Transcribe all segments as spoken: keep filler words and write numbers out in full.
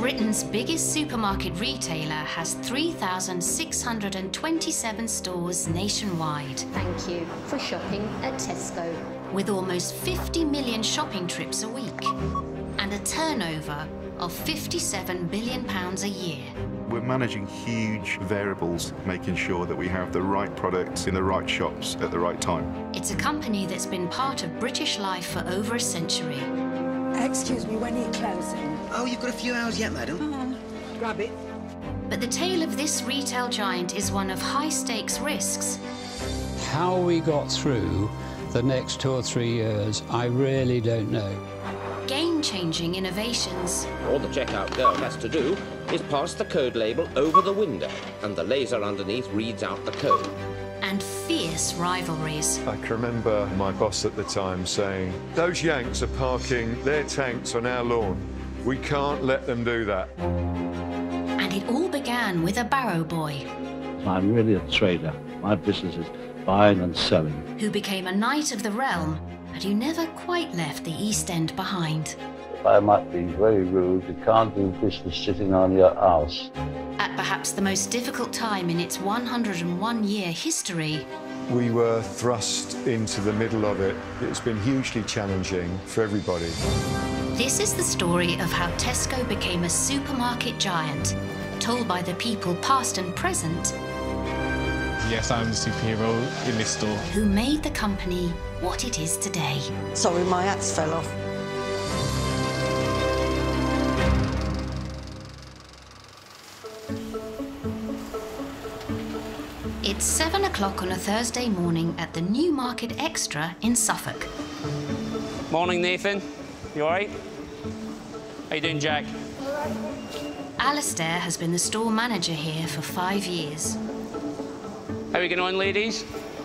Britain's biggest supermarket retailer has three thousand six hundred twenty-seven stores nationwide. Thank you for shopping at Tesco. With almost fifty million shopping trips a week and a turnover of fifty-seven billion pounds a year. We're managing huge variables, making sure that we have the right products in the right shops at the right time. It's a company that's been part of British life for over a century. Excuse me, when are you closing? Oh, you've got a few hours yet, madam. Come on, grab it. But the tale of this retail giant is one of high-stakes risks. How we got through the next two or three years, I really don't know. Game-changing innovations. All the checkout girl has to do is pass the code label over the window, and the laser underneath reads out the code. And fierce rivalries. I can remember my boss at the time saying, those Yanks are parking their tanks on our lawn. We can't let them do that. And it all began with a barrow boy. I'm really a trader. My business is buying and selling. Who became a knight of the realm, but who never quite left the East End behind. If I might be very rude, you can't do business sitting on your arse. At perhaps the most difficult time in its one hundred and one year history. We were thrust into the middle of it. It's been hugely challenging for everybody. This is the story of how Tesco became a supermarket giant, told by the people past and present. Yes, I'm the superhero in this store. Who made the company what it is today. Sorry, my axe fell off. It's seven o'clock on a Thursday morning at the Newmarket Extra in Suffolk. Morning, Nathan. You all right? How you doing, Jack? Alistair has been the store manager here for five years. How are we getting on, ladies?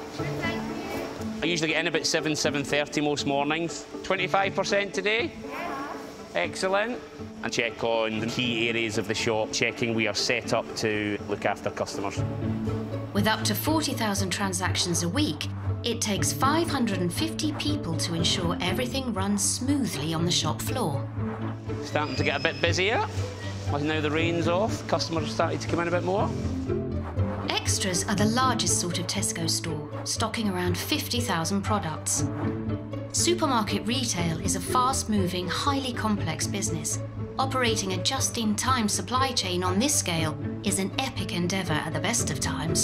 I usually get in about seven, seven thirty most mornings. twenty-five percent today? Excellent. And check on the key areas of the shop, checking we are set up to look after customers. With up to forty thousand transactions a week, it takes five hundred fifty people to ensure everything runs smoothly on the shop floor. Starting to get a bit busier. Well, now the rain's off, customers are starting to come in a bit more. Extras are the largest sort of Tesco store, stocking around fifty thousand products. Supermarket retail is a fast-moving, highly complex business. Operating a just-in-time supply chain on this scale is an epic endeavour at the best of times.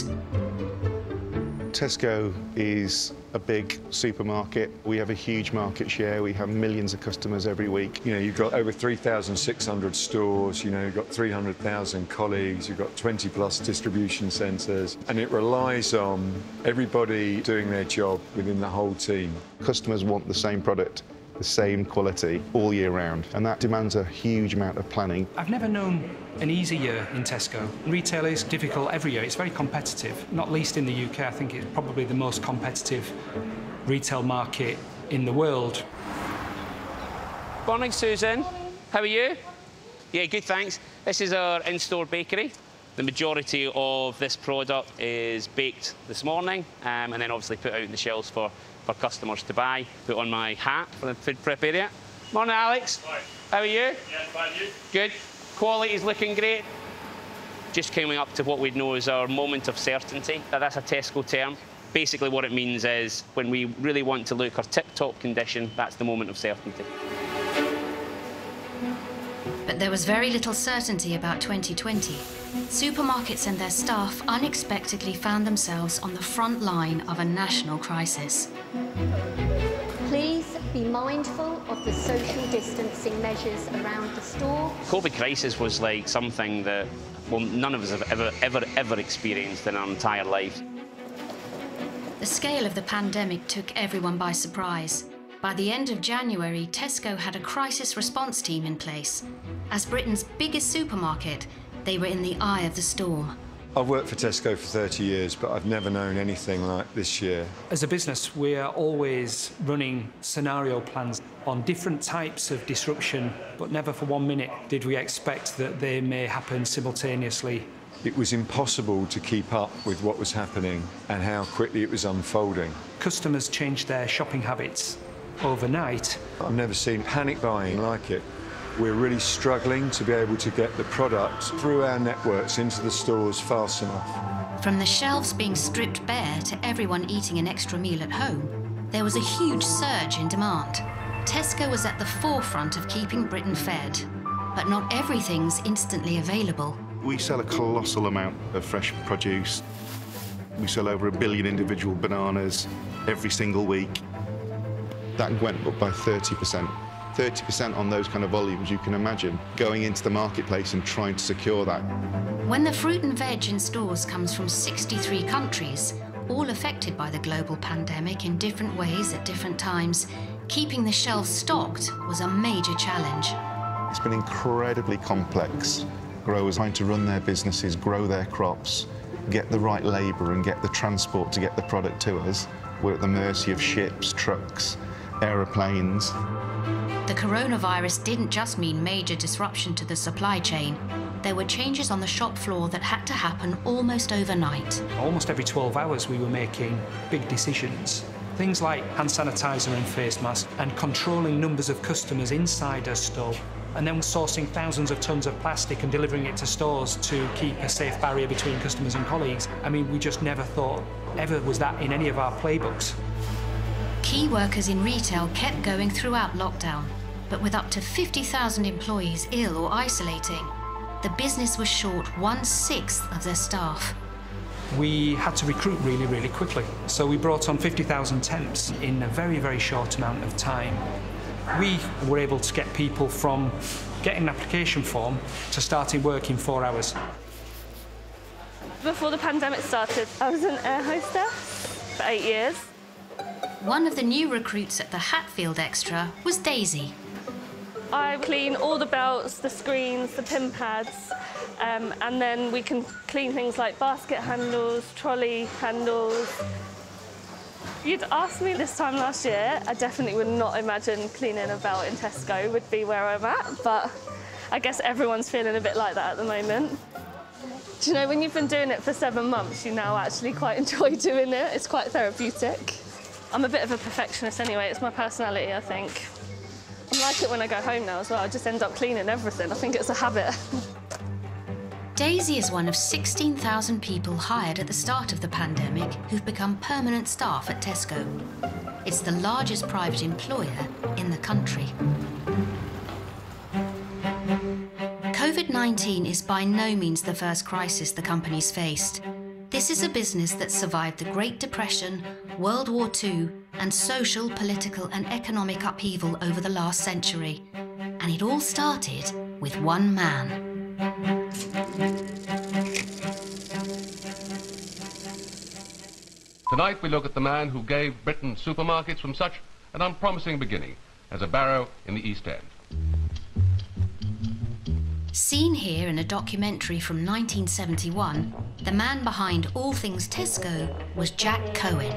Tesco is a big supermarket. We have a huge market share. We have millions of customers every week. You know, you've got over three thousand six hundred stores, you know, you've got three hundred thousand colleagues, you've got twenty plus distribution centres, and it relies on everybody doing their job within the whole team. Customers want the same product, the same quality all year round, and that demands a huge amount of planning. I've never known an easy year in Tesco. Retail is difficult every year. It's very competitive, not least in the U K. I think it's probably the most competitive retail market in the world. Morning, Susan. How are you? Yeah, good, thanks. This is our in-store bakery. The majority of this product is baked this morning um, and then obviously put out in the shelves for, for customers to buy. Put on my hat for the food prep area. Morning, Alex. Hi. How are you? Yeah, fine, you? Good. Quality's looking great. Just coming up to what we know as our moment of certainty. That's a Tesco term. Basically what it means is when we really want to look our tip-top condition, that's the moment of certainty. But there was very little certainty about twenty twenty. Supermarkets and their staff unexpectedly found themselves on the front line of a national crisis. Please be mindful of the social distancing measures around the store. COVID crisis was like something that, well, none of us have ever, ever, ever experienced in our entire life. The scale of the pandemic took everyone by surprise. By the end of January, Tesco had a crisis response team in place. As Britain's biggest supermarket, they were in the eye of the storm. I've worked for Tesco for thirty years, but I've never known anything like this year. As a business, we are always running scenario plans on different types of disruption, but never for one minute did we expect that they may happen simultaneously. It was impossible to keep up with what was happening and how quickly it was unfolding. Customers changed their shopping habits overnight. I've never seen panic buying like it. We're really struggling to be able to get the product through our networks into the stores fast enough. From the shelves being stripped bare to everyone eating an extra meal at home, there was a huge surge in demand. Tesco was at the forefront of keeping Britain fed, but not everything's instantly available. We sell a colossal amount of fresh produce. We sell over a billion individual bananas every single week. That went up by thirty percent. thirty percent on those kind of volumes, you can imagine going into the marketplace and trying to secure that. When the fruit and veg in stores comes from sixty-three countries, all affected by the global pandemic in different ways at different times, keeping the shelves stocked was a major challenge. It's been incredibly complex. Growers trying to run their businesses, grow their crops, get the right labour and get the transport to get the product to us. We're at the mercy of ships, trucks, aeroplanes. The coronavirus didn't just mean major disruption to the supply chain. There were changes on the shop floor that had to happen almost overnight. Almost every twelve hours we were making big decisions. Things like hand sanitizer and face masks, and controlling numbers of customers inside a store, and then sourcing thousands of tons of plastic and delivering it to stores to keep a safe barrier between customers and colleagues. I mean, we just never thought ever was that in any of our playbooks. Key workers in retail kept going throughout lockdown, but with up to fifty thousand employees ill or isolating, the business was short one-sixth of their staff. We had to recruit really, really quickly. So we brought on fifty thousand temps in a very, very short amount of time. We were able to get people from getting an application form to starting work in four hours. Before the pandemic started, I was an air hostess for eight years. One of the new recruits at the Hatfield Extra was Daisy. I clean all the belts, the screens, the pin pads, um, and then we can clean things like basket handles, trolley handles. If you'd asked me this time last year, I definitely would not imagine cleaning a belt in Tesco would be where I'm at, but I guess everyone's feeling a bit like that at the moment. Do you know, when you've been doing it for seven months, you now actually quite enjoy doing it. It's quite therapeutic. I'm a bit of a perfectionist anyway, it's my personality, I think. I like it when I go home now as well, I just end up cleaning everything. I think it's a habit. Daisy is one of sixteen thousand people hired at the start of the pandemic who've become permanent staff at Tesco. It's the largest private employer in the country. COVID nineteen is by no means the first crisis the company's faced. This is a business that survived the Great Depression, World War Two, and social, political and economic upheaval over the last century. And it all started with one man. Tonight we look at the man who gave Britain supermarkets from such an unpromising beginning as a barrow in the East End. Seen here in a documentary from nineteen seventy-one, the man behind all things Tesco was Jack Cohen.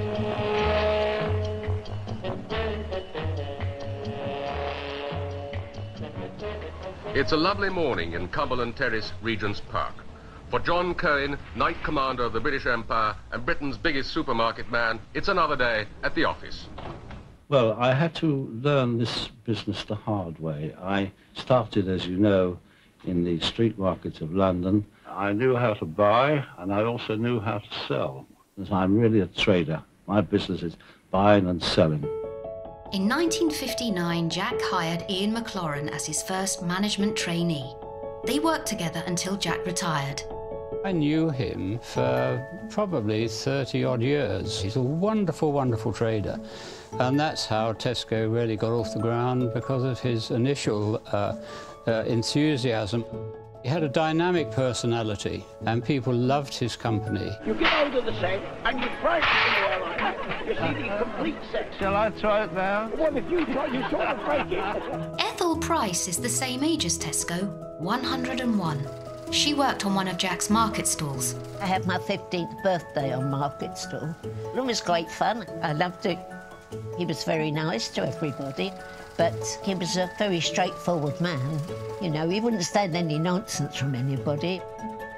It's a lovely morning in Cumberland Terrace, Regent's Park. For John Cohen, Knight Commander of the British Empire and Britain's biggest supermarket man, it's another day at the office. Well, I had to learn this business the hard way. I started, as you know, in the street markets of London. I knew how to buy, and I also knew how to sell. Because I'm really a trader. My business is buying and selling. In nineteen fifty-nine, Jack hired Ian McLaurin as his first management trainee. They worked together until Jack retired. I knew him for probably thirty odd years. He's a wonderful, wonderful trader. And that's how Tesco really got off the ground, because of his initial uh, uh, enthusiasm. He had a dynamic personality and people loved his company. You get out of the set and you break the airline. You see the complete set. Shall I try it now? Well, if you try, you sort of break it. Ethel Price is the same age as Tesco, one hundred and one. She worked on one of Jack's market stalls. I had my fifteenth birthday on market stall. It was great fun. I loved it. He was very nice to everybody, but he was a very straightforward man. You know, he wouldn't stand any nonsense from anybody.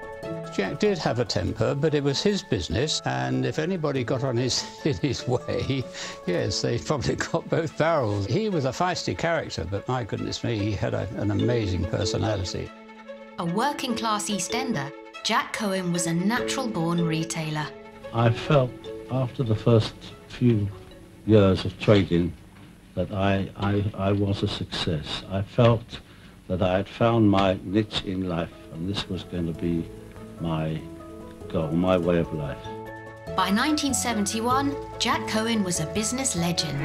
Jack did have a temper, but it was his business, and if anybody got on his in his way, yes, they probably got both barrels. He was a feisty character, but my goodness me, he had a, an amazing personality. A working-class East Ender, Jack Cohen was a natural-born retailer. I felt after the first few years of trading that I, I, I was a success. I felt that I had found my niche in life, and this was going to be my goal, my way of life. By nineteen seventy-one, Jack Cohen was a business legend.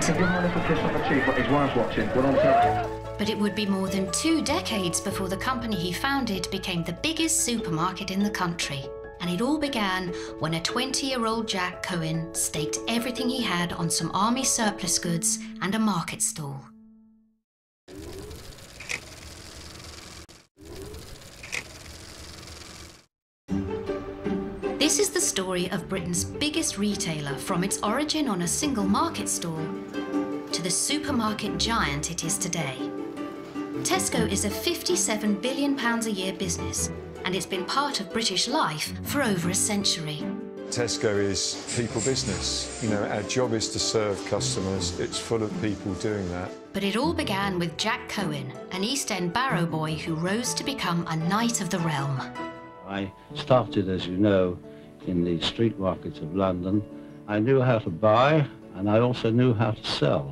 But it would be more than two decades before the company he founded became the biggest supermarket in the country. And it all began when a twenty-year-old Jack Cohen staked everything he had on some army surplus goods and a market stall. This is the story of Britain's biggest retailer, from its origin on a single market stall to the supermarket giant it is today. Tesco is a fifty-seven billion pounds a year business, and it's been part of British life for over a century. Tesco is people business. You know, our job is to serve customers. It's full of people doing that. But it all began with Jack Cohen, an East End barrow boy who rose to become a knight of the realm. I started, as you know, in the street markets of London. I knew how to buy, and I also knew how to sell.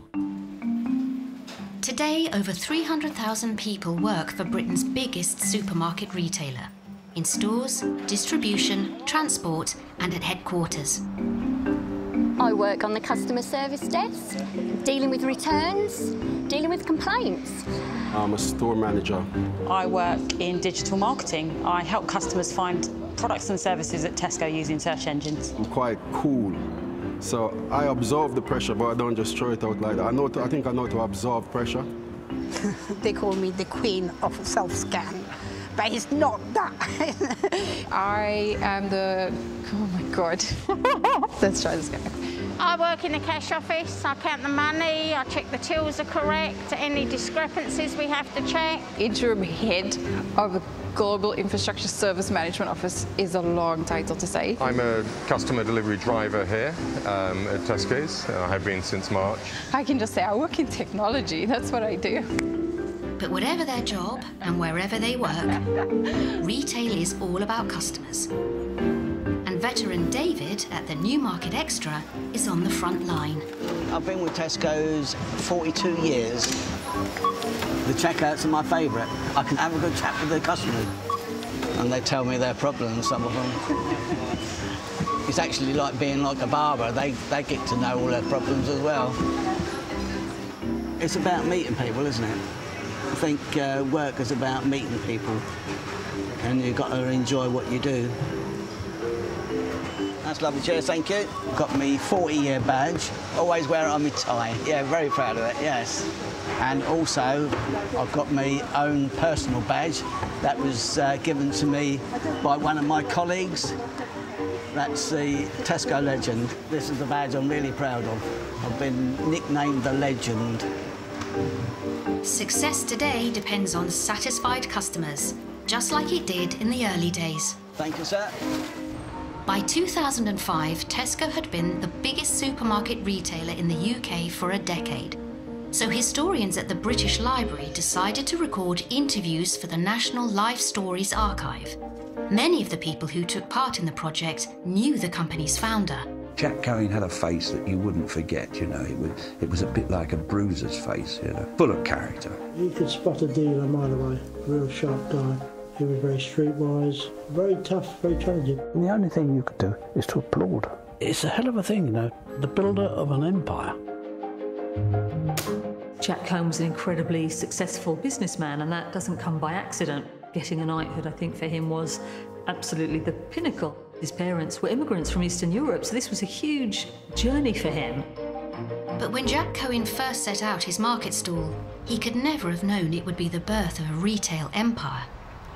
Today, over three hundred thousand people work for Britain's biggest supermarket retailer, in stores, distribution, transport, and at headquarters. I work on the customer service desk, dealing with returns, dealing with complaints. I'm a store manager. I work in digital marketing. I help customers find products and services at Tesco using search engines. I'm quite cool, so I absorb the pressure, but I don't just throw it out like that. I know. To, I think I know to absorb pressure. They call me the queen of self-scan, but it's not that. I am the... oh my God. Let's try this again. I work in the cash office. I count the money, I check the tills are correct, any discrepancies we have to check. Interim head of the Global Infrastructure Service Management Office is a long title to say. I'm a customer delivery driver here um, at Tesco's. I have been since March. I can just say I work in technology. That's what I do. But whatever their job and wherever they work, retail is all about customers. And veteran David at the Newmarket Extra is on the front line. I've been with Tesco's forty-two years. The checkouts are my favourite. I can have a good chat with the customers. And they tell me their problems, some of them. It's actually like being like a barber. They, they get to know all their problems as well. It's about meeting people, isn't it? I think uh, work is about meeting people. And you've got to enjoy what you do. That's lovely, cheers, thank you. Got me forty-year badge. Always wear it on my tie. Yeah, very proud of it, yes. And also, I've got my own personal badge that was uh, given to me by one of my colleagues. That's the Tesco Legend. This is the badge I'm really proud of. I've been nicknamed the Legend. Success today depends on satisfied customers, just like it did in the early days. Thank you, sir. By two thousand five, Tesco had been the biggest supermarket retailer in the U K for a decade. So historians at the British Library decided to record interviews for the National Life Stories Archive. Many of the people who took part in the project knew the company's founder. Jack Cohen had a face that you wouldn't forget, you know. It was, it was a bit like a bruiser's face, you know, full of character. You could spot a dealer a mile away, a real sharp guy. He was very streetwise, very tough, very challenging. And the only thing you could do is to applaud. It's a hell of a thing, you know, the builder of an empire. Jack Cohen was an incredibly successful businessman, and that doesn't come by accident. Getting a knighthood, I think, for him was absolutely the pinnacle. His parents were immigrants from Eastern Europe, so this was a huge journey for him. But when Jack Cohen first set out his market stall, he could never have known it would be the birth of a retail empire.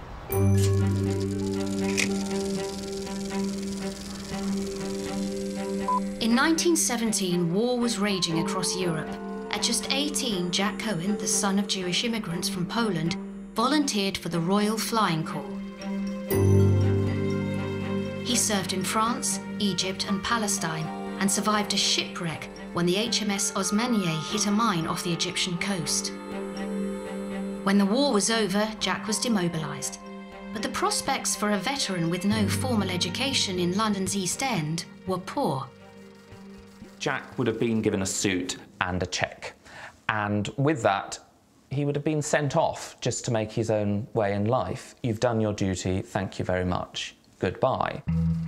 In nineteen seventeen, war was raging across Europe. At just eighteen, Jack Cohen, the son of Jewish immigrants from Poland, volunteered for the Royal Flying Corps. served in France, Egypt and Palestine and survived a shipwreck when the H M S Osmanieh hit a mine off the Egyptian coast. When the war was over, Jack was demobilised. But the prospects for a veteran with no formal education in London's East End were poor. Jack would have been given a suit and a cheque. And with that, he would have been sent off just to make his own way in life. You've done your duty, thank you very much, goodbye.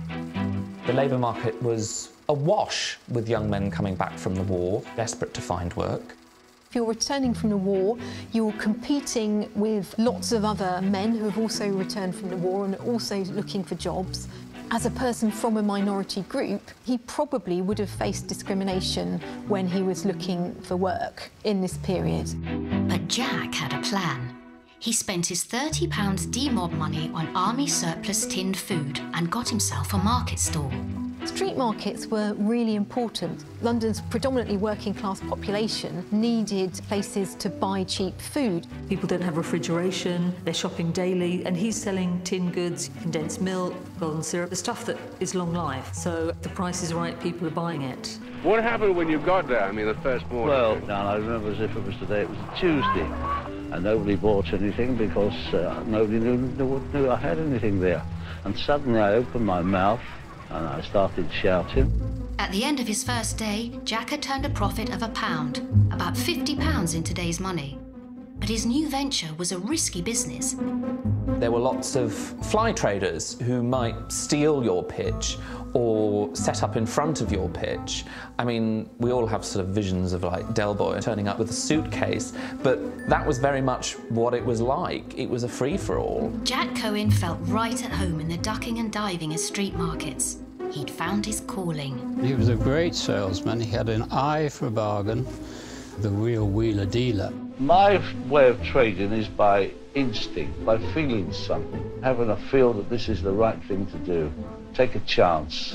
The labour market was awash with young men coming back from the war, desperate to find work. If you're returning from the war, you're competing with lots of other men who have also returned from the war and also looking for jobs. As a person from a minority group, he probably would have faced discrimination when he was looking for work in this period. But Jack had a plan. He spent his thirty pounds demob money on army surplus tinned food and got himself a market stall. Street markets were really important. London's predominantly working class population needed places to buy cheap food. People don't have refrigeration, they're shopping daily, and he's selling tin goods, condensed milk, golden syrup, the stuff that is long life. So if the price is right, people are buying it. What happened when you got there, I mean, the first morning? Well, now I remember as if it was today, it was a Tuesday, and nobody bought anything because uh, nobody knew, knew, knew I had anything there. And suddenly I opened my mouth and I started shouting. At the end of his first day, Jack had turned a profit of a pound, about fifty pounds in today's money. But his new venture was a risky business. There were lots of fly traders who might steal your pitch or set up in front of your pitch. I mean, we all have sort of visions of like Del Boy turning up with a suitcase, but that was very much what it was like. It was a free-for-all. Jack Cohen felt right at home in the ducking and diving of street markets. He'd found his calling. He was a great salesman. He had an eye for a bargain, the real wheeler dealer. My way of trading is by instinct, by feeling something, having a feel that this is the right thing to do. Take a chance.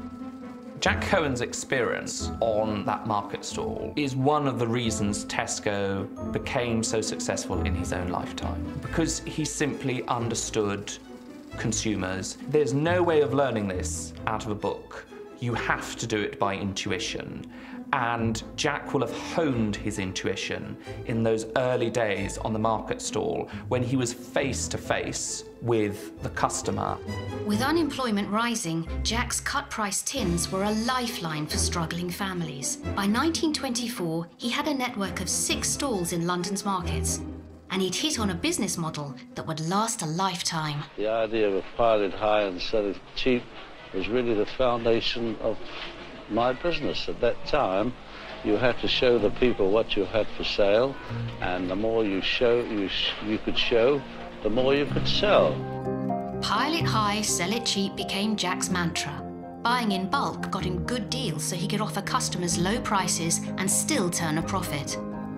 Jack Cohen's experience on that market stall is one of the reasons Tesco became so successful in his own lifetime, because he simply understood consumers. There's no way of learning this out of a book. You have to do it by intuition. And Jack will have honed his intuition in those early days on the market stall when he was face to face with the customer. With unemployment rising, Jack's cut-price tins were a lifeline for struggling families. By nineteen twenty-four, he had a network of six stalls in London's markets, and he'd hit on a business model that would last a lifetime. The idea of pile it high and sell it cheap was really the foundation of my business. At that time, you had to show the people what you had for sale, and the more you show, you, sh you could show, the more you could sell. Pile it high, sell it cheap became Jack's mantra. Buying in bulk got him good deals so he could offer customers low prices and still turn a profit.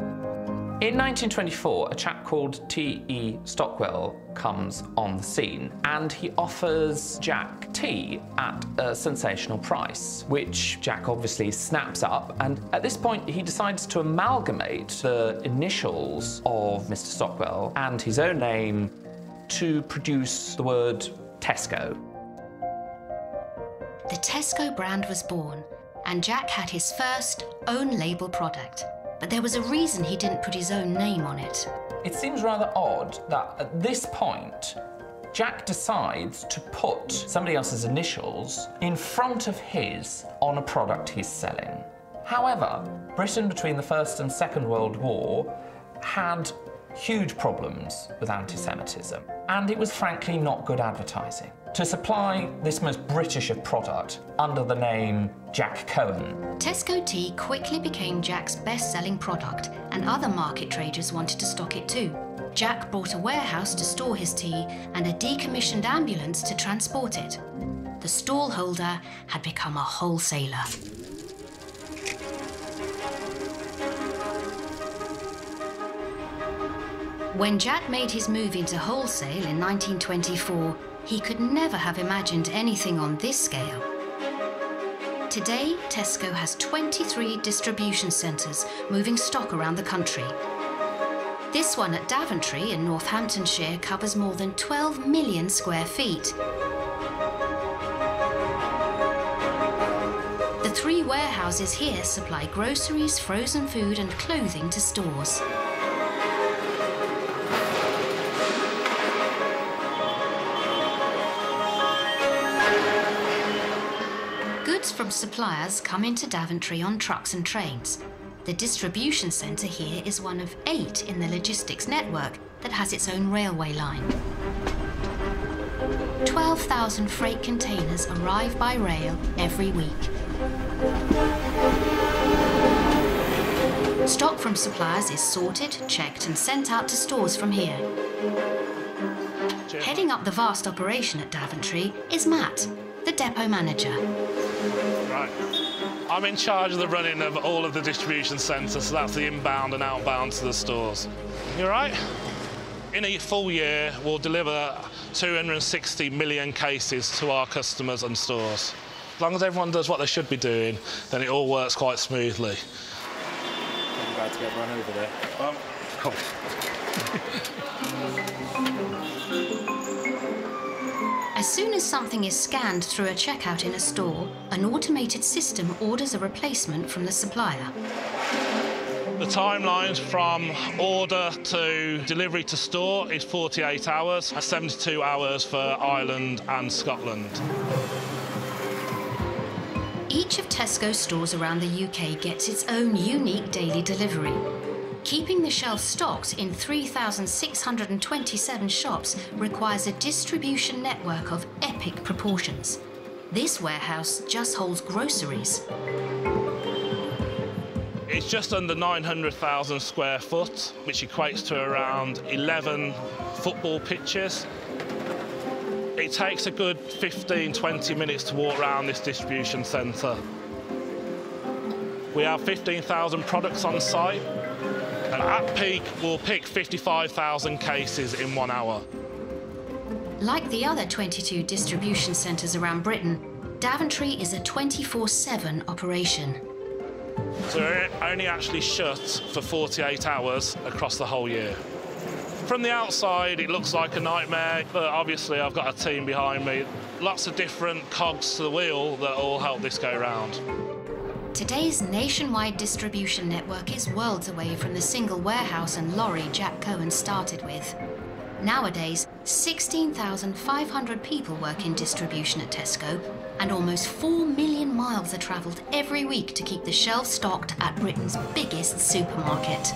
In nineteen twenty-four, a chap called T E Stockwell comes on the scene, and he offers Jack tea at a sensational price, which Jack obviously snaps up, and at this point he decides to amalgamate the initials of Mister Stockwell and his own name to produce the word Tesco. The Tesco brand was born, and Jack had his first own label product. But there was a reason he didn't put his own name on it. It seems rather odd that at this point, Jack decides to put somebody else's initials in front of his on a product he's selling. However, Britain between the First and Second World War had huge problems with anti-Semitism, and it was frankly not good advertising. To supply this most British of product under the name Jack Cohen. Tesco tea quickly became Jack's best-selling product, and other market traders wanted to stock it too. Jack bought a warehouse to store his tea and a decommissioned ambulance to transport it. The stall holder had become a wholesaler. When Jack made his move into wholesale in nineteen twenty-four, he could never have imagined anything on this scale. Today, Tesco has twenty-three distribution centres moving stock around the country. This one at Daventry in Northamptonshire covers more than twelve million square feet. three warehouses here supply groceries, frozen food and clothing to stores. Goods from suppliers come into Daventry on trucks and trains. The distribution centre here is one of eight in the logistics network that has its own railway line. twelve thousand freight containers arrive by rail every week. Stock from suppliers is sorted, checked and sent out to stores from here. Heading up the vast operation at Daventry is Matt, the depot manager. Right. I'm in charge of the running of all of the distribution centres, so that's the inbound and outbound to the stores. You all right? In a full year, we'll deliver two hundred sixty million cases to our customers and stores. As long as everyone does what they should be doing, then it all works quite smoothly. I'm about to get run over there. Um, cool. As soon as something is scanned through a checkout in a store, an automated system orders a replacement from the supplier. The timelines from order to delivery to store is forty-eight hours, and seventy-two hours for Ireland and Scotland. Each of Tesco's stores around the U K gets its own unique daily delivery. Keeping the shelf stocked in three thousand six hundred twenty-seven shops requires a distribution network of epic proportions. This warehouse just holds groceries. It's just under nine hundred thousand square foot, which equates to around eleven football pitches. It takes a good fifteen to twenty minutes to walk around this distribution centre. We have fifteen thousand products on site, and at peak we'll pick fifty-five thousand cases in one hour. Like the other twenty-two distribution centres around Britain, Daventry is a twenty-four seven operation. So we're only actually shut for forty-eight hours across the whole year. From the outside, it looks like a nightmare, but obviously I've got a team behind me. Lots of different cogs to the wheel that all help this go round. Today's nationwide distribution network is worlds away from the single warehouse and lorry Jack Cohen started with. Nowadays, sixteen thousand five hundred people work in distribution at Tesco, and almost four million miles are travelled every week to keep the shelves stocked at Britain's biggest supermarket.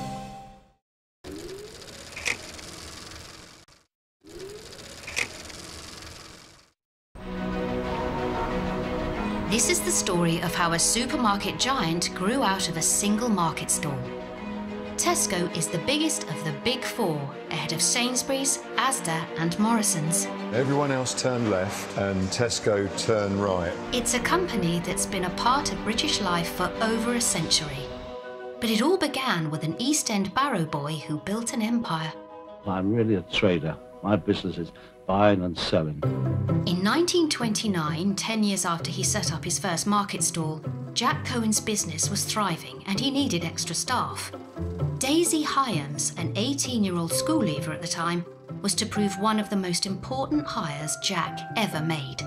This is the story of how a supermarket giant grew out of a single market stall. Tesco is the biggest of the big four, ahead of Sainsbury's, Asda and Morrisons. Everyone else turned left and Tesco turned right. It's a company that's been a part of British life for over a century. But it all began with an East End barrow boy who built an empire. I'm really a trader. My business is buying and selling. In nineteen twenty-nine, ten years after he set up his first market stall, Jack Cohen's business was thriving and he needed extra staff. Daisy Hyams, an eighteen-year-old school leaver at the time, was to prove one of the most important hires Jack ever made.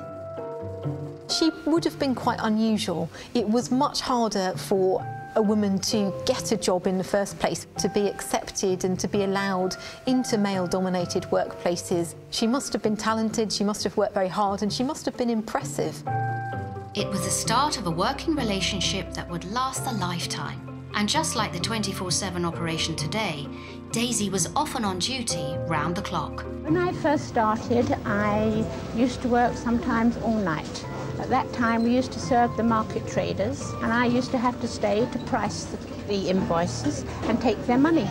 She would have been quite unusual. It was much harder for a woman to get a job in the first place, to be accepted and to be allowed into male-dominated workplaces. She must have been talented, she must have worked very hard, and she must have been impressive. It was the start of a working relationship that would last a lifetime. And just like the twenty-four seven operation today, Daisy was often on duty round the clock. When I first started, I used to work sometimes all night. At that time, we used to serve the market traders, and I used to have to stay to price the, the invoices and take their money.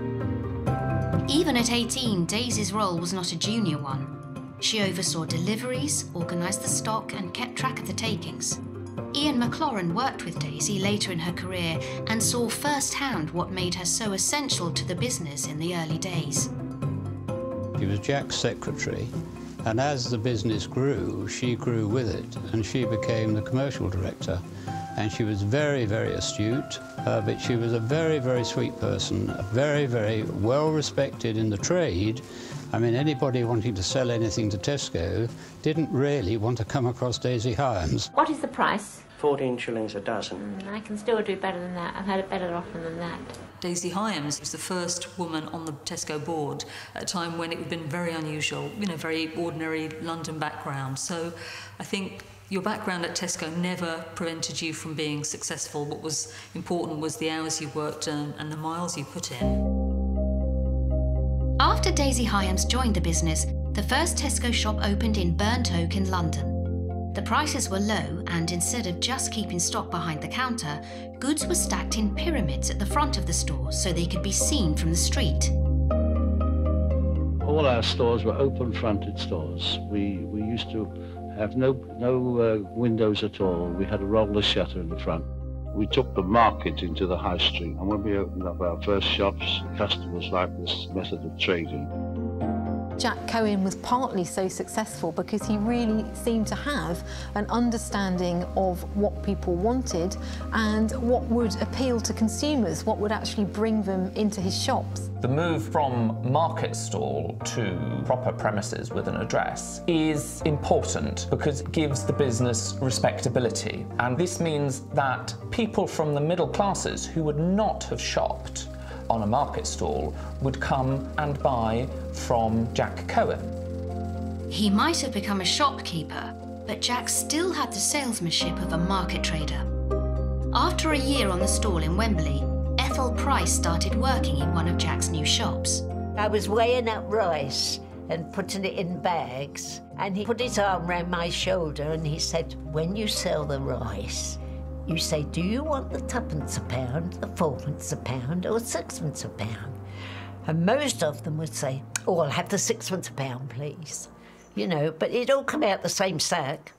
Even at eighteen, Daisy's role was not a junior one. She oversaw deliveries, organised the stock and kept track of the takings. Ian McLaurin worked with Daisy later in her career and saw firsthand what made her so essential to the business in the early days. She was Jack's secretary, and as the business grew, she grew with it, and she became the commercial director. And she was very, very astute, uh, but she was a very, very sweet person, very, very well respected in the trade. I mean, anybody wanting to sell anything to Tesco didn't really want to come across Daisy Hyams. What is the price fourteen shillings a dozen. Mm, I can still do better than that. I've had it better often than that. Daisy Hyams was the first woman on the Tesco board at a time when it had been very unusual, you know, very ordinary London background. So I think your background at Tesco never prevented you from being successful. What was important was the hours you worked and, and the miles you put in. After Daisy Hyams joined the business, the first Tesco shop opened in Burnt Oak in London. The prices were low, and instead of just keeping stock behind the counter, goods were stacked in pyramids at the front of the store so they could be seen from the street. All our stores were open-fronted stores. We, we used to have no, no uh, windows at all. We had a roller shutter in the front. We took the market into the high street, and when we opened up our first shops, customers liked this method of trading. Jack Cohen was partly so successful because he really seemed to have an understanding of what people wanted and what would appeal to consumers, what would actually bring them into his shops. The move from market stall to proper premises with an address is important because it gives the business respectability. And this means that people from the middle classes who would not have shopped on a market stall would come and buy from Jack Cohen. He might have become a shopkeeper, but Jack still had the salesmanship of a market trader. After a year on the stall in Wembley, Ethel Price started working in one of Jack's new shops. I was weighing up rice and putting it in bags, and he put his arm round my shoulder and he said, when you sell the rice, you say, do you want the tuppence a pound, the fourpence a pound, or sixpence a pound? And most of them would say, oh, I'll have the sixpence a pound, please. You know, but it'd all come out the same sack.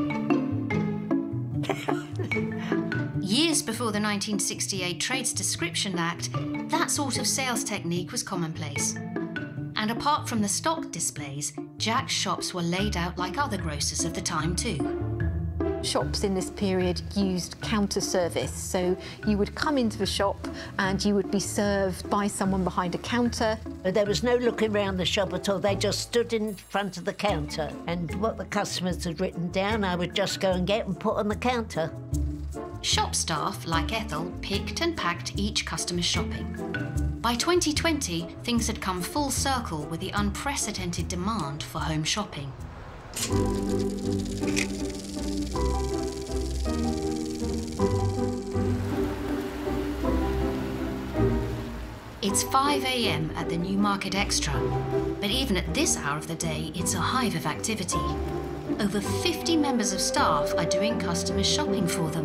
Years before the nineteen sixty-eight Trades Description Act, that sort of sales technique was commonplace. And apart from the stock displays, Jack's shops were laid out like other grocers of the time too. Shops in this period used counter service, so you would come into the shop and you would be served by someone behind a counter. There was no looking around the shop at all. They just stood in front of the counter, and what the customers had written down, I would just go and get and put on the counter. Shop staff, like Ethel, picked and packed each customer's shopping. By twenty twenty, things had come full circle with the unprecedented demand for home shopping. It's five a m at the Newmarket Extra, but even at this hour of the day, it's a hive of activity. Over fifty members of staff are doing customer shopping for them.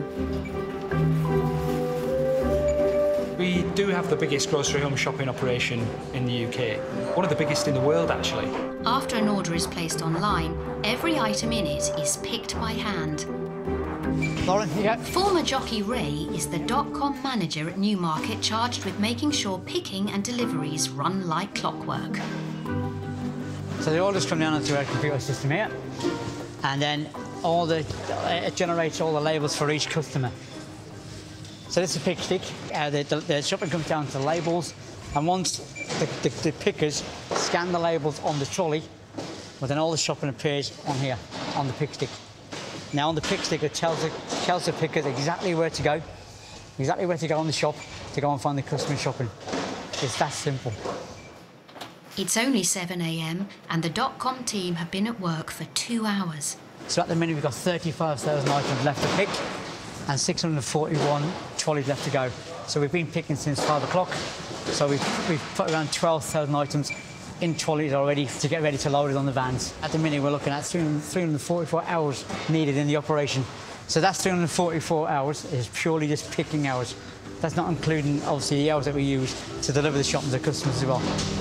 We do have the biggest grocery home shopping operation in the U K. One of the biggest in the world, actually. After an order is placed online, every item in it is picked by hand. Lauren, yeah. Former jockey Ray is the dot-com manager at Newmarket, charged with making sure picking and deliveries run like clockwork. So the orders come down onto our computer system here, and then all the it generates all the labels for each customer. So this is a pick stick. Uh, the, the, the shopping comes down to labels, and once the, the, the pickers scan the labels on the trolley, well, then all the shopping appears on here, on the pick stick. Now on the pick stick, it tells the, tells the pickers exactly where to go, exactly where to go on the shop to go and find the customer shopping. It's that simple. It's only seven a m and the dot-com team have been at work for two hours. So at the minute we've got thirty-five thousand items left to pick and six hundred forty-one trolleys left to go. So we've been picking since five o'clock. So we've, we've put around twelve thousand items in trolleys already to get ready to load it on the vans. At the minute we're looking at three hundred forty-four hours needed in the operation. So that's three hundred forty-four hours is purely just picking hours. That's not including obviously the hours that we use to deliver the shopping to customers as well.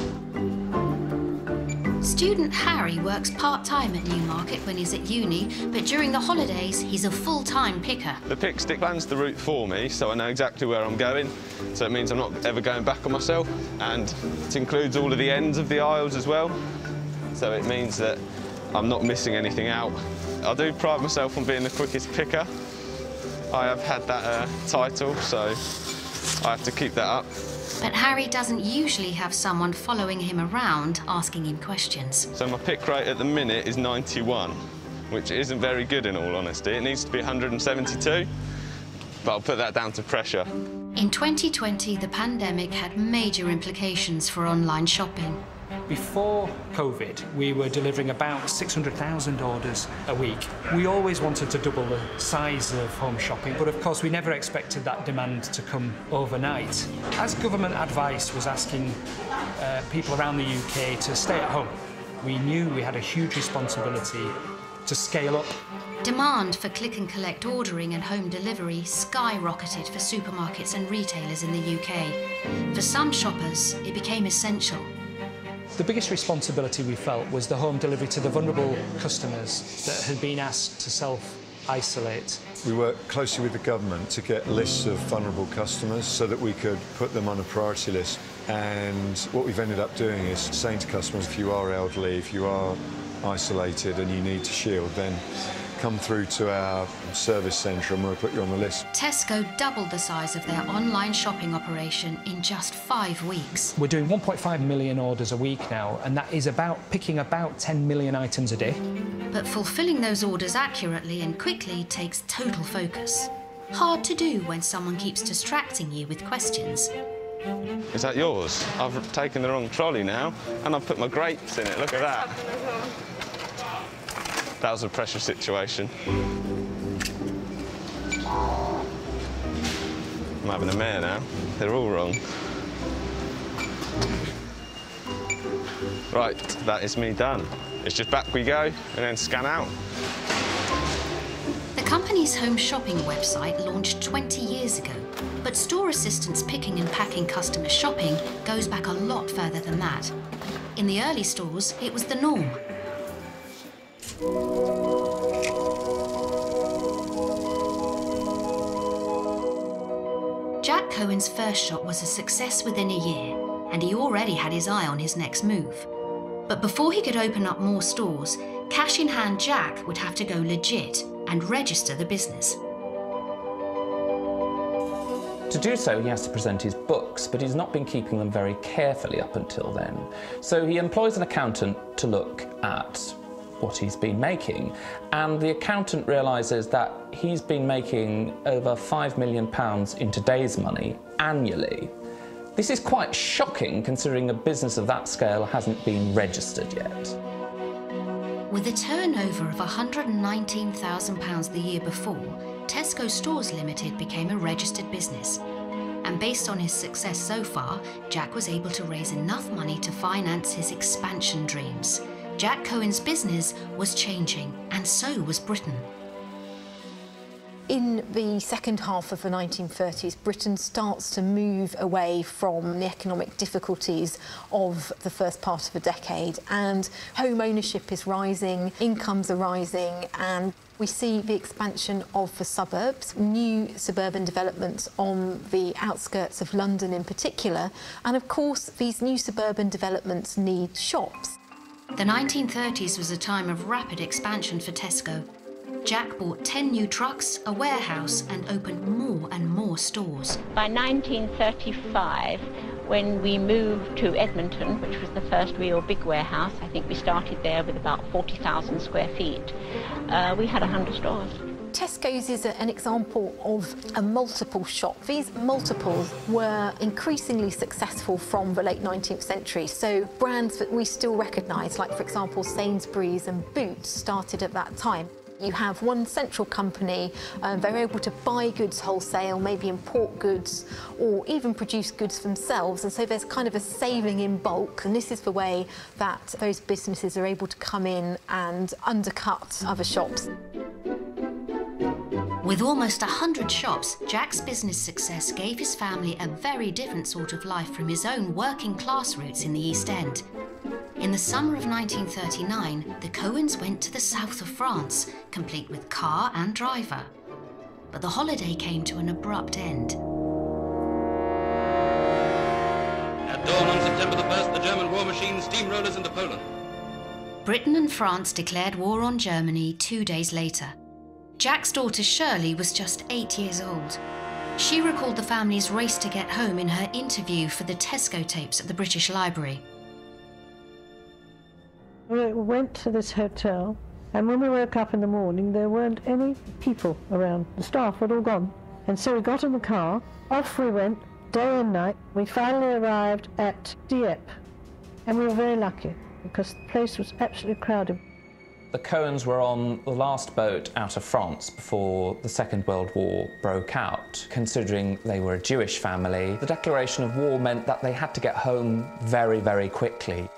Student Harry works part-time at Newmarket when he's at uni, but during the holidays he's a full-time picker. The pick stick plans the route for me, so I know exactly where I'm going, so it means I'm not ever going back on myself, and it includes all of the ends of the aisles as well, so it means that I'm not missing anything out. I do pride myself on being the quickest picker. I have had that uh, title, so I have to keep that up. But Harry doesn't usually have someone following him around asking him questions. So my pick rate at the minute is ninety-one, which isn't very good in all honesty. It needs to be one hundred seventy-two, but I'll put that down to pressure. In twenty twenty, the pandemic had major implications for online shopping. Before COVID, we were delivering about six hundred thousand orders a week. We always wanted to double the size of home shopping, but of course we never expected that demand to come overnight. As government advice was asking uh, people around the U K to stay at home, we knew we had a huge responsibility to scale up. Demand for click and collect ordering and home delivery skyrocketed for supermarkets and retailers in the U K. For some shoppers, it became essential. The biggest responsibility we felt was the home delivery to the vulnerable customers that had been asked to self-isolate. We worked closely with the government to get lists of vulnerable customers so that we could put them on a priority list. And what we've ended up doing is saying to customers, if you are elderly, if you are isolated and you need to shield, then come through to our service centre and we'll put you on the list. Tesco doubled the size of their online shopping operation in just five weeks. We're doing one point five million orders a week now, and that is about picking about ten million items a day. But fulfilling those orders accurately and quickly takes total focus. Hard to do when someone keeps distracting you with questions. Is that yours? I've taken the wrong trolley now, and I've put my grapes in it. Look at that. That was a pressure situation. I'm having a mare now. They're all wrong. Right, that is me done. It's just back we go, and then scan out. The company's home shopping website launched twenty years ago, but store assistants picking and packing customer shopping goes back a lot further than that. In the early stores, it was the norm. Jack Cohen's first shop was a success within a year, and he already had his eye on his next move. But before he could open up more stores, cash in hand Jack would have to go legit and register the business. To do so, he has to present his books, but he's not been keeping them very carefully up until then. So he employs an accountant to look at what he's been making, and the accountant realises that he's been making over five million pounds in today's money annually. This is quite shocking considering a business of that scale hasn't been registered yet. With a turnover of one hundred nineteen thousand pounds the year before, Tesco Stores Limited became a registered business. And based on his success so far, Jack was able to raise enough money to finance his expansion dreams. Jack Cohen's business was changing, and so was Britain. In the second half of the nineteen thirties, Britain starts to move away from the economic difficulties of the first part of the decade, and home ownership is rising, incomes are rising, and we see the expansion of the suburbs, new suburban developments on the outskirts of London in particular, and of course these new suburban developments need shops. The nineteen thirties was a time of rapid expansion for Tesco. Jack bought ten new trucks, a warehouse, and opened more and more stores. By nineteen thirty-five, when we moved to Edmonton, which was the first real big warehouse, I think we started there with about forty thousand square feet, uh, we had one hundred stores. Tesco's is a, an example of a multiple shop. These multiples were increasingly successful from the late nineteenth century. So brands that we still recognise, like for example Sainsbury's and Boots, started at that time. You have one central company, um, they're able to buy goods wholesale, maybe import goods, or even produce goods themselves, and so there's kind of a saving in bulk, and this is the way that those businesses are able to come in and undercut other shops. With almost one hundred shops, Jack's business success gave his family a very different sort of life from his own working class roots in the East End. In the summer of nineteen thirty-nine, the Cohens went to the south of France, complete with car and driver. But the holiday came to an abrupt end. At dawn on September the first, the German war machine steamrollers into Poland. Britain and France declared war on Germany two days later. Jack's daughter Shirley was just eight years old. She recalled the family's race to get home in her interview for the Tesco tapes at the British Library. We went to this hotel And when we woke up in the morning, there weren't any people around. The staff had all gone. And so we got in the car, off we went, day and night. We finally arrived at Dieppe, and we were very lucky because the place was absolutely crowded. The Cohens were on the last boat out of France before the Second World War broke out. Considering they were a Jewish family, the declaration of war meant that they had to get home very, very quickly.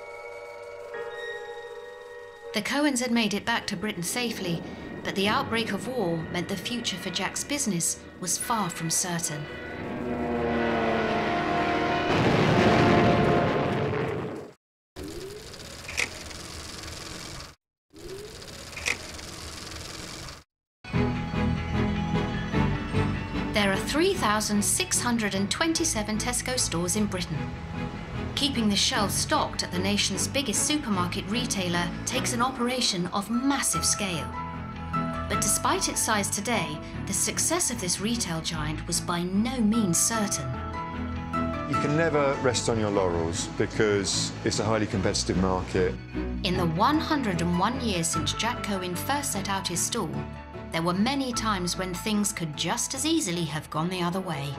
The Cohens had made it back to Britain safely, but the outbreak of war meant the future for Jack's business was far from certain. There are three thousand six hundred twenty-seven Tesco stores in Britain. Keeping the shelves stocked at the nation's biggest supermarket retailer takes an operation of massive scale. But despite its size today, the success of this retail giant was by no means certain. You can never rest on your laurels because it's a highly competitive market. In the one hundred and one years since Jack Cohen first set out his stall, there were many times when things could just as easily have gone the other way.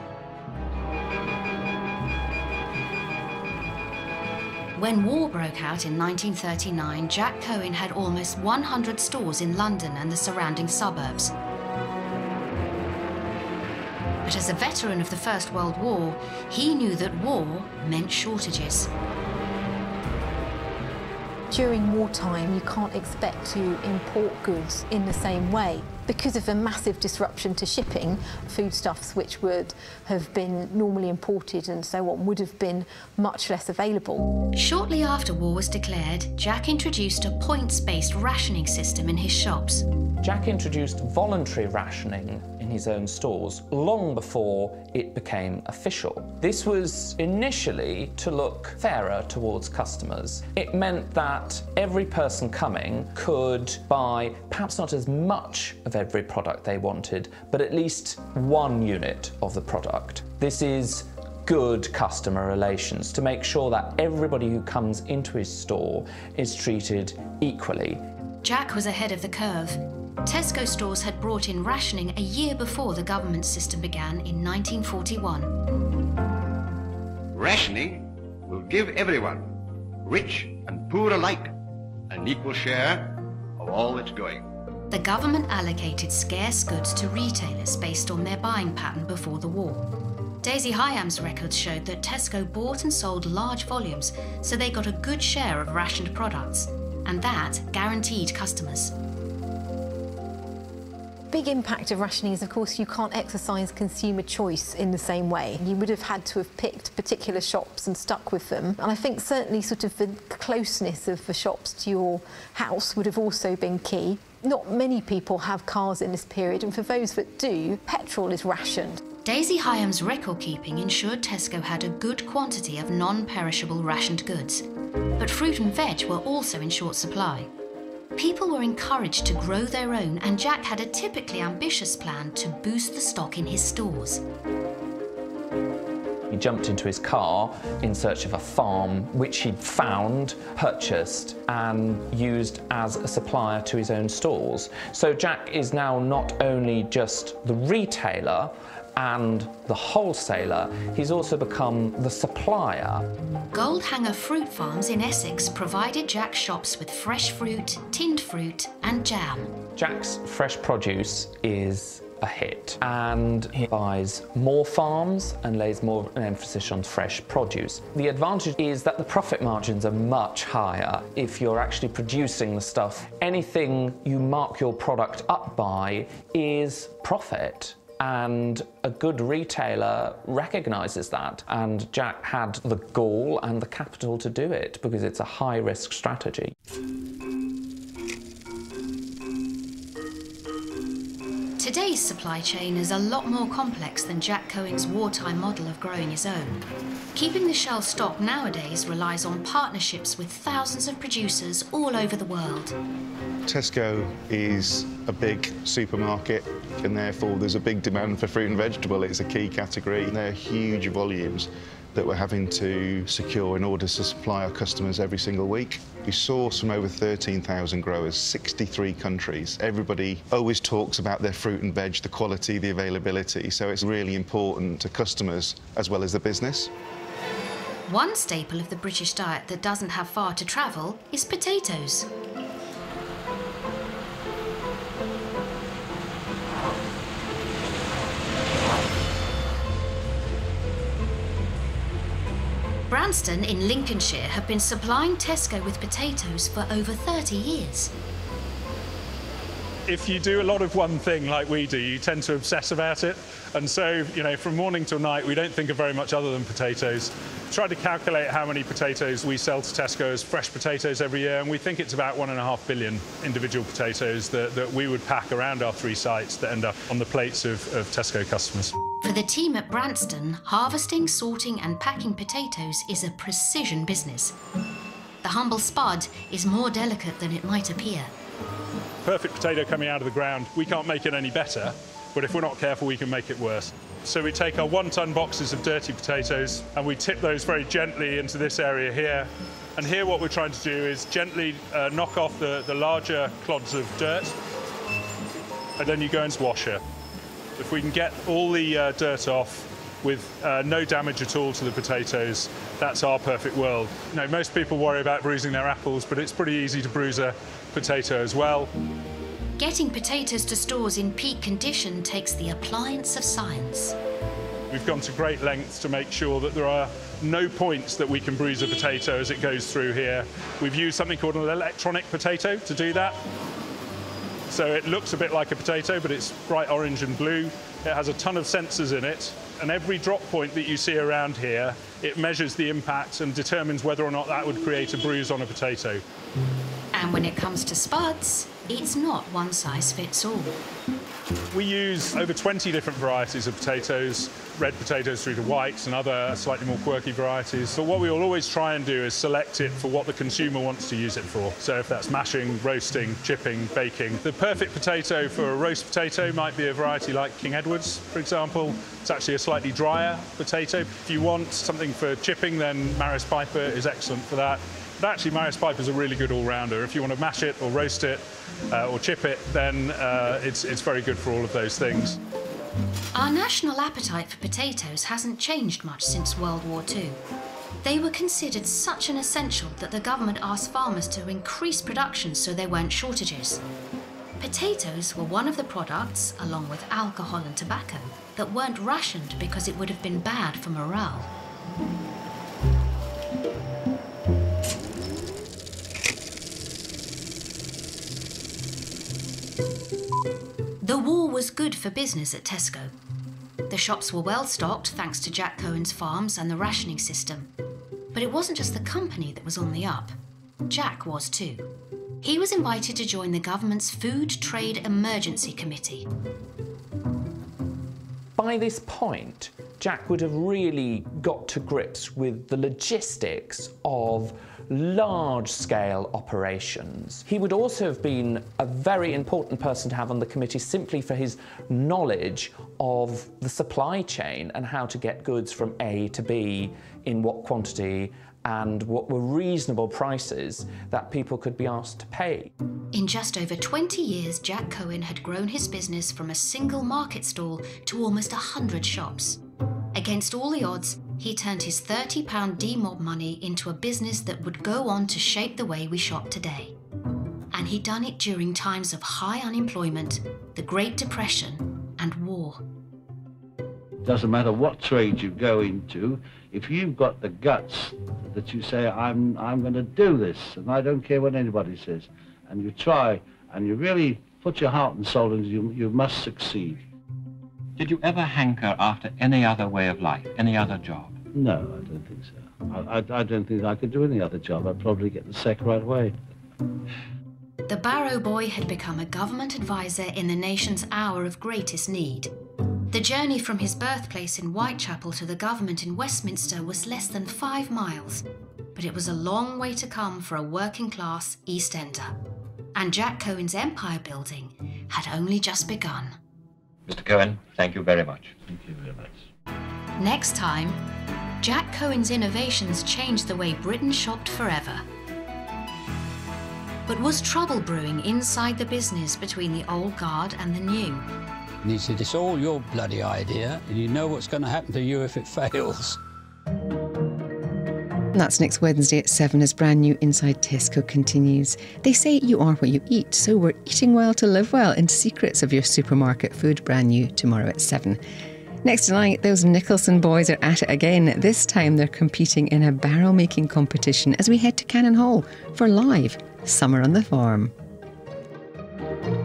When war broke out in nineteen thirty-nine, Jack Cohen had almost one hundred stores in London and the surrounding suburbs. But as a veteran of the First World War, he knew that war meant shortages. During wartime, you can't expect to import goods in the same way. Because of a massive disruption to shipping, foodstuffs which would have been normally imported and so on would have been much less available. Shortly after war was declared, Jack introduced a points-based rationing system in his shops. Jack introduced voluntary rationing in his own stores long before it became official. This was initially to look fairer towards customers. It meant that every person coming could buy perhaps not as much of every product they wanted, but at least one unit of the product. This is good customer relations, to make sure that everybody who comes into his store is treated equally. Jack was ahead of the curve. Tesco stores had brought in rationing a year before the government system began in nineteen forty-one. Rationing will give everyone, rich and poor alike, an equal share of all that's going. The government allocated scarce goods to retailers based on their buying pattern before the war. Daisy Hyam's records showed that Tesco bought and sold large volumes, so they got a good share of rationed products, and that guaranteed customers. Big impact of rationing is, of course, you can't exercise consumer choice in the same way. You would have had to have picked particular shops and stuck with them. And I think certainly sort of the closeness of the shops to your house would have also been key. Not many people have cars in this period, and for those that do, petrol is rationed. Daisy Hyam's record keeping ensured Tesco had a good quantity of non-perishable rationed goods. But fruit and veg were also in short supply. People were encouraged to grow their own, and Jack had a typically ambitious plan to boost the stock in his stores. He jumped into his car in search of a farm which he'd found, purchased and used as a supplier to his own stores. So Jack is now not only just the retailer and the wholesaler, he's also become the supplier. Goldhanger Fruit Farms in Essex provided Jack's shops with fresh fruit, tinned fruit and jam. Jack's fresh produce is a hit, and he buys more farms and lays more of an emphasis on fresh produce. The advantage is that the profit margins are much higher if you're actually producing the stuff. Anything you mark your product up by is profit. And a good retailer recognises that, and Jack had the gall and the capital to do it because it's a high-risk strategy. Today's supply chain is a lot more complex than Jack Cohen's wartime model of growing his own. Keeping the shelf stocked nowadays relies on partnerships with thousands of producers all over the world. Tesco is a big supermarket, and therefore there's a big demand for fruit and vegetable. It's a key category. They're huge volumes, that we're having to secure in order to supply our customers every single week. We source from over thirteen thousand growers, sixty-three countries. Everybody always talks about their fruit and veg, the quality, the availability, so it's really important to customers as well as the business. One staple of the British diet that doesn't have far to travel is potatoes. Branston in Lincolnshire have been supplying Tesco with potatoes for over thirty years. If you do a lot of one thing like we do, you tend to obsess about it. And so, you know, from morning till night, we don't think of very much other than potatoes. Try to calculate how many potatoes we sell to Tesco as fresh potatoes every year, and we think it's about one and a half billion individual potatoes that, that we would pack around our three sites that end up on the plates of, of Tesco customers. For the team at Branston, harvesting, sorting and packing potatoes is a precision business. The humble spud is more delicate than it might appear. Perfect potato coming out of the ground, we can't make it any better, but if we're not careful, we can make it worse. So we take our one-ton boxes of dirty potatoes and we tip those very gently into this area here. And here what we're trying to do is gently uh, knock off the, the larger clods of dirt, and then you go into washer. If we can get all the uh, dirt off with uh, no damage at all to the potatoes, that's our perfect world. You know, most people worry about bruising their apples, but it's pretty easy to bruise a potato as well. Getting potatoes to stores in peak condition takes the appliance of science. We've gone to great lengths to make sure that there are no points that we can bruise a potato as it goes through here. We've used something called an electronic potato to do that. So it looks a bit like a potato, but it's bright orange and blue. It has a ton of sensors in it, and every drop point that you see around here, it measures the impact and determines whether or not that would create a bruise on a potato. And when it comes to spuds, it's not one size fits all. We use over twenty different varieties of potatoes, red potatoes through to whites and other slightly more quirky varieties. So what we will always try and do is select it for what the consumer wants to use it for. So if that's mashing, roasting, chipping, baking. The perfect potato for a roast potato might be a variety like King Edward's, for example. It's actually a slightly drier potato. If you want something for chipping, then Maris Piper is excellent for that. But actually, Maris Piper is a really good all-rounder. If you want to mash it or roast it uh, or chip it, then uh, it's, it's very good for all of those things. Our national appetite for potatoes hasn't changed much since World War Two. They were considered such an essential that the government asked farmers to increase production so there weren't shortages. Potatoes were one of the products, along with alcohol and tobacco, that weren't rationed because it would have been bad for morale. The war was good for business at Tesco. The shops were well stocked thanks to Jack Cohen's farms and the rationing system. But it wasn't just the company that was on the up. Jack was too. He was invited to join the government's Food Trade Emergency Committee. By this point, Jack would have really got to grips with the logistics of large-scale operations. He would also have been a very important person to have on the committee simply for his knowledge of the supply chain and how to get goods from A to B in what quantity and what were reasonable prices that people could be asked to pay. In just over twenty years, Jack Cohen had grown his business from a single market stall to almost a hundred shops. Against all the odds, he turned his thirty pound D MOB money into a business that would go on to shape the way we shop today. And he'd done it during times of high unemployment, the Great Depression, and war. It doesn't matter what trade you go into, if you've got the guts that you say, I'm, I'm going to do this, and I don't care what anybody says, and you try, and you really put your heart and soul into it, you, you must succeed. Did you ever hanker after any other way of life, any other job? No, I don't think so. I, I, I don't think I could do any other job. I'd probably get the sack right away. The Barrow boy had become a government advisor in the nation's hour of greatest need. The journey from his birthplace in Whitechapel to the government in Westminster was less than five miles, but it was a long way to come for a working-class East Ender. And Jack Cohen's empire building had only just begun. Mister Cohen, thank you very much. Thank you very much. Next time, Jack Cohen's innovations changed the way Britain shopped forever. But was trouble brewing inside the business between the old guard and the new? And he said, it's all your bloody idea, and you know what's going to happen to you if it fails. That's next Wednesday at seven as brand new Inside Tesco continues. They say you are what you eat, so we're eating well to live well in Secrets of Your Supermarket Food, brand new tomorrow at seven. Next tonight, those Nicholson boys are at it again. This time they're competing in a barrel making competition as we head to Cannon Hall for live Summer on the Farm.